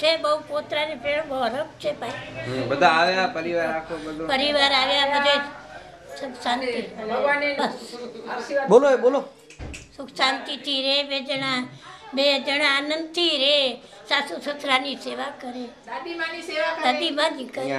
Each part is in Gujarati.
છે, બહુ પોતરાની ફેર બહુ હરખ છે ભાઈ. બધા આવ્યા, પરિવાર આખો બધો પરિવાર આવ્યા, બધે સુખ શાંતિ. બોલો બોલો. સુખ શાંતિથી રે, બે જણા આનંદથી રે, સાસુ સસરાની સેવા કરે, દાદી માની કરે.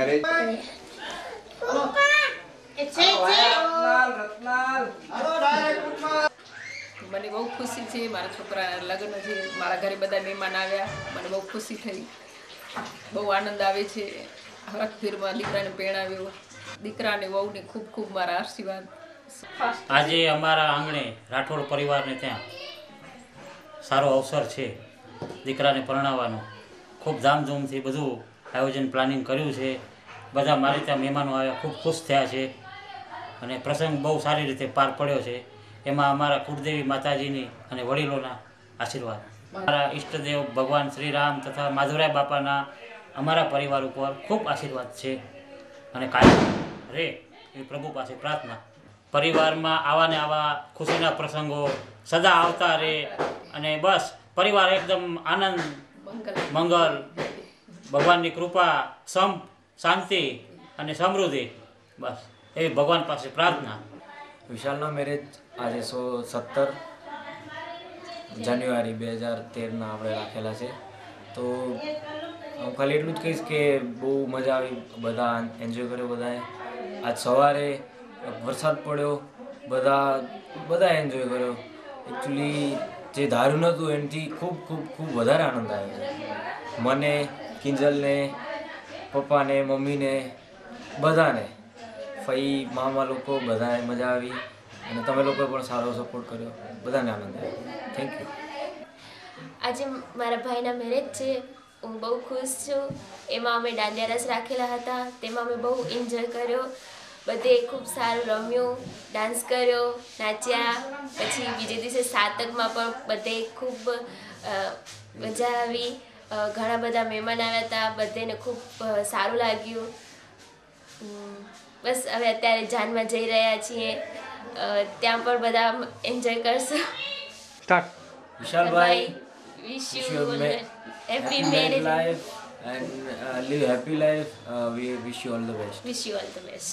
મને બહુ ખુશી છે, મારા છોકરાના લગ્ન છે, મારા ઘરે બધા મહેમાન આવ્યા, મને બહુ ખુશી થઈ, બહુ આનંદ આવે છે. હરખભીરમાં દીકરાને પરણાવ્યો, દીકરાને વહુને ખૂબ ખૂબ મારા આશીર્વાદ. આજે અમારા આંગણે રાઠોડ પરિવારને ત્યાં સારો અવસર છે દીકરાને પરણાવવાનો. ખૂબ ધામધૂમથી બધું આયોજન પ્લાનિંગ કર્યું છે. બધા મારી ત્યાં મહેમાનો આવ્યા, ખૂબ ખુશ થયા છે અને પ્રસંગ બહુ સારી રીતે પાર પડ્યો છે. એમાં અમારા કુળદેવી માતાજીની અને વડીલોના આશીર્વાદ, મારા ઈષ્ટદેવ ભગવાન શ્રી રામ તથા માધવરાય બાપાના અમારા પરિવાર ઉપર ખૂબ આશીર્વાદ છે અને કાયમ રે એ પ્રભુ પાસે પ્રાર્થના. પરિવારમાં આવા ને આવા ખુશીના પ્રસંગો સદા આવતા રહે અને બસ પરિવાર એકદમ આનંદ મંગલ, ભગવાનની કૃપા, શાંતિ અને સમૃદ્ધિ, બસ એવી ભગવાન પાસે પ્રાર્થના. વિશાલના મેરેજ આજે 17 જાન્યુઆરી 2013ના આપણે રાખેલા છે. તો હું ખાલી એટલું જ કહીશ કે બહુ મજા આવી, બધા એન્જોય કર્યો બધાએ. આજ સવારે વરસાદ પડ્યો, બધા એન્જોય કર્યો. એકચ્યુઅલી જે ધાર્યું નહોતું એનાથી ખૂબ વધારે આનંદ આવ્યો છે મને, કિંજલને, પપ્પાને, મમ્મીને, બધાને, ફઈ મામા લોકો, બધાને મજા આવી અને તમે લોકોએ પણ સારો સપોર્ટ કર્યો, બધાને આનંદ આવ્યો. Thank you. આજે મારા ભાઈના મેરેજ છે, હું બહુ ખુશ છું. એમાં અમે દાંડિયા રસ રાખેલા હતા, તેમાં અમે બહુ એન્જોય કર્યો. બધે ખૂબ સારું રમ્યું, ડાન્સ કર્યો, નાચ્યા. પછી બીજે દિવસે સાતકમાં પણ બધે ખૂબ મજા આવી. ઘણા બધા મહેમાન આવ્યા હતા, બધાને ખૂબ સારું લાગ્યું. બસ હવે અત્યારે જાનમાં જઈ રહ્યા છીએ, ત્યાં પણ બધા એન્જોય કરશું. વિશાલભાઈ, wish you happy marriage life and live happy life. We wish you all the best. wish you all the best.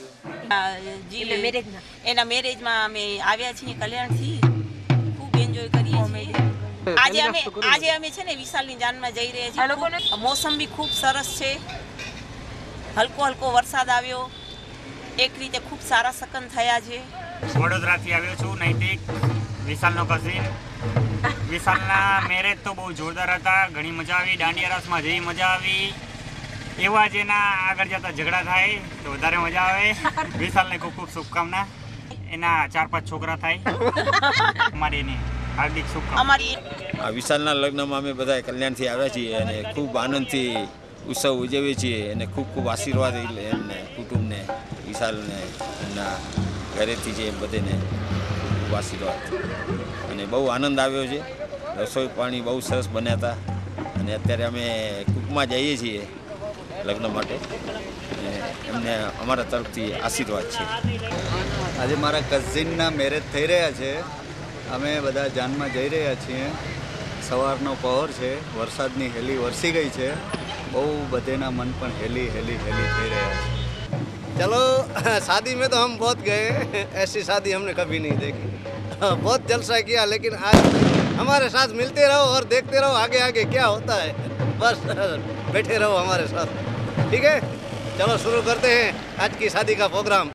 એના મેરેજમાં અમે આવ્યા છીએ કલ્યાણથી, ખૂબ એન્જોય કરીએ છીએ. આજે અમે છે ને વિશાલની જાનમાં જઈ રહ્યા છીએ. મોસમ બી ખૂબ સરસ છે, હલકો વરસાદ આવ્યો, એક રીતે ખૂબ સારા સકન થયા છે. વડોદરાથી આવ્યો છું, નૈતિક, વિશાલનો કઝિન. વિશાલના મેરેજ તો બહુ જોરદાર હતા, ઘણી મજા આવી. દાંડિયા રસમાં જેવી મજા આવી એવા જ એના આગળ જતા ઝઘડા થાય તો વધારે મજા આવે. વિશાલને ખૂબ શુભકામના. એના 4-5 છોકરા થાય, અમારી એની હાર્દિક શુભકામના. વિશાલના લગ્નમાં અમે બધા કલ્યાણથી આવ્યા છીએ અને ખૂબ આનંદથી ઉત્સવ ઉજવીએ છીએ અને ખૂબ આશીર્વાદ એમને કુટુંબને, વિશાલને, એમના ઘરેથી છે બધાને ખૂબ આશીર્વાદ અને બહુ આનંદ આવ્યો છે. રસોઈ પાણી બહુ સરસ બન્યા હતા અને અત્યારે અમે કુકમાં જઈએ છીએ લગ્ન માટે અને એમને અમારા તરફથી આશીર્વાદ છે. આજે મારા કઝિનના મેરેજ થઈ રહ્યા છે, અમે બધા જાનમાં જઈ રહ્યા છીએ. સવારનો પહોર છે, વરસાદની હેલી વરસી ગઈ છે, બહુ બધેના મન પણ હેલી થઈ રહ્યા છે. चलो शादी में तो हम बहुत गए, ऐसी शादी हमने कभी नहीं देखी. बहुत जलसा किया, लेकिन आज हमारे साथ मिलते रहो और देखते रहो आगे क्या होता है. बस बैठे रहो हमारे साथ, ठीक है. चलो शुरू करते हैं आज की शादी का प्रोग्राम.